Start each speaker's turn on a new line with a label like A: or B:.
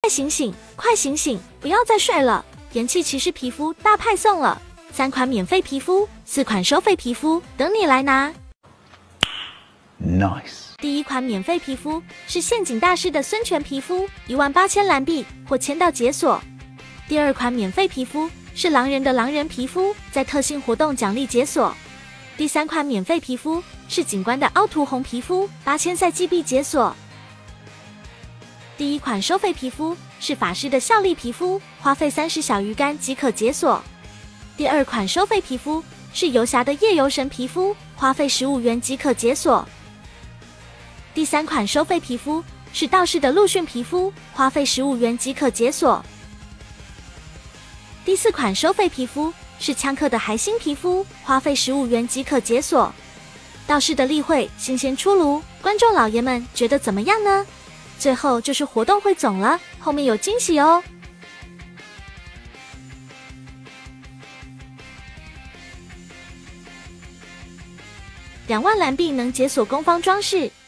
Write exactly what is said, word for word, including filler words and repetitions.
A: 快醒醒，快醒醒，不要再睡了！元气骑士皮肤大派送了，三款免费皮肤，四款收费皮肤，等你来拿。
B: Nice。
A: 第一款免费皮肤是陷阱大师的孙权皮肤，一万八千蓝币或签到解锁。第二款免费皮肤是狼人的狼人皮肤，在特性活动奖励解锁。第三款免费皮肤是警官的凹凸红皮肤，八千赛季币解锁。第一款收费皮肤是法师的效力皮肤，花费三十小鱼干即可解锁。第二款收费皮肤是游侠的夜游神皮肤，花费十五元即可解锁。第三款收费皮肤是道士的陆逊皮肤，花费十五元即可解锁。第四款收费皮肤是枪客的海星皮肤，花费十五元即可解锁。道士的例会新鲜出炉，观众老爷们觉得怎么样呢？最后就是活动汇总了，后面有惊喜哦！两万蓝币能解锁攻方装饰，